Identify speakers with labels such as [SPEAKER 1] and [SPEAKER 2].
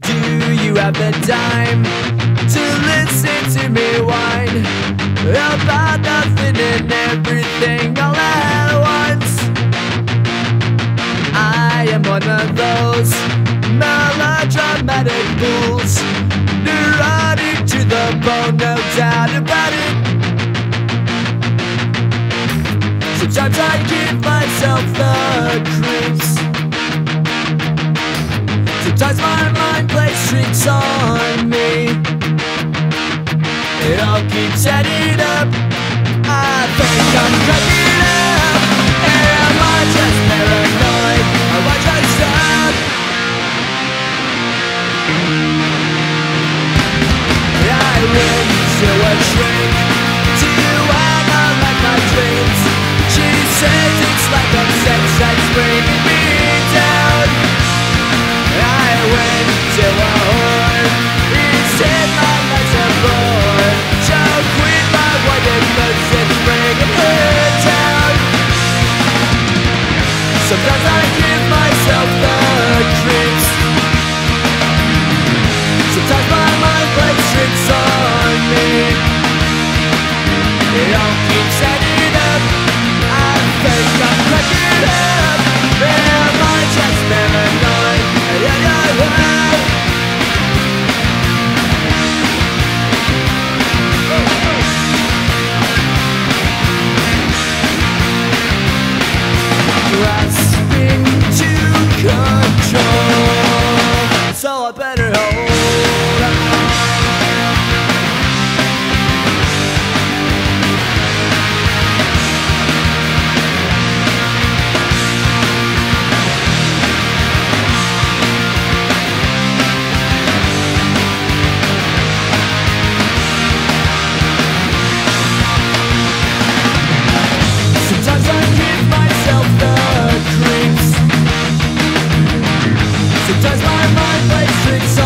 [SPEAKER 1] Do you have the time to listen to me whine about nothing and everything all at once? I am one of those melodramatic fools, neurotic to the bone, no doubt about it. Sometimes I give myself the creeps. Sometimes my mind plays tricks on me. It all keeps adding up. I think I'm cracking up. Am I just paranoid? Or am I just up? I went to a shrink to analyze my dreams. She says it's like a sex that's bringing me down. I went to a whore. He said my life's a bore. So quit my wife cause it's bringing her down. Sometimes I give myself the creeps. Sometimes my mind plays tricks on me. It all keeps adding up. I think I'm cracking up. Am I just paranoid? Grasping to control, so I better hold on. Sometimes I give myself the creeps. Sometimes my mind plays tricks